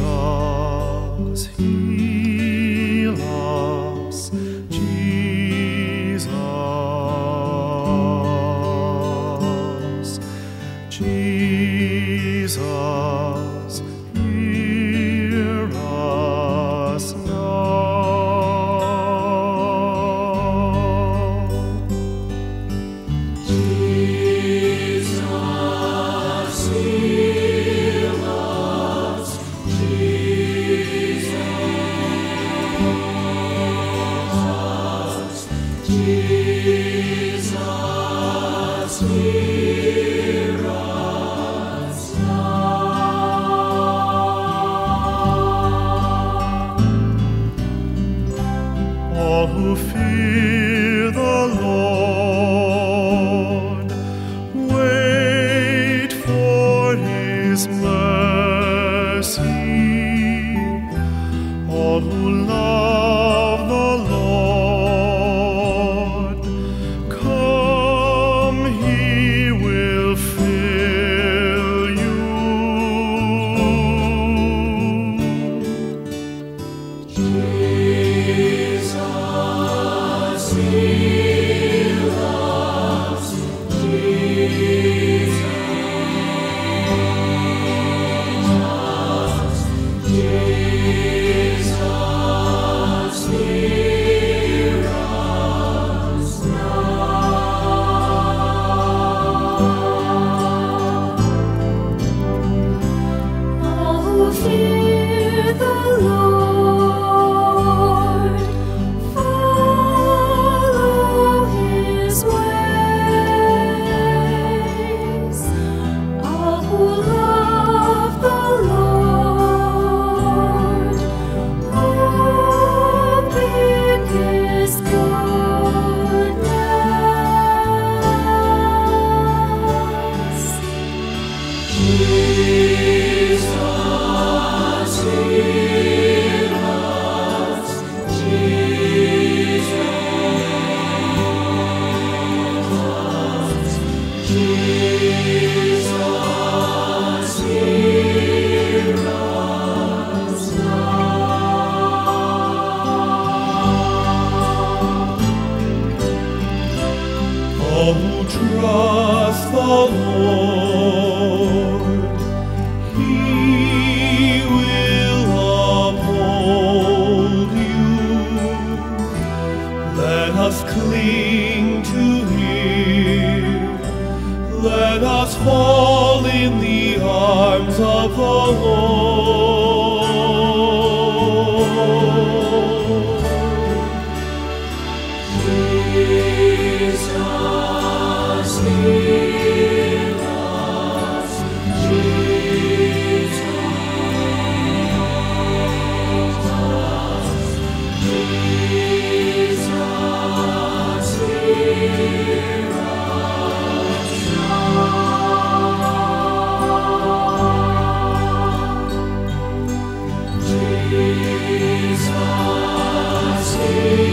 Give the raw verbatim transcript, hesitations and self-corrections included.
Jesus, heal us, Jesus, Jesus, hear us now. Jesus, heal us, Jesus, Jesus, hear us now. All who fear the Lord, wait for His mercy. All who love the Lord, come, He will fill you. Jesus, heal us, Jesus, Jesus, hear us now. All who fear the Lord, follow His ways. All who love the Lord, hope in His goodness. Jesus, heal us, Jesus, Jesus, hear us now. All who trust the Lord, He will uphold you. Let us cling to Him. Let us fall in the arms of the Lord. Jesus, heal us, Jesus, Jesus, hear us now. Jesus, heal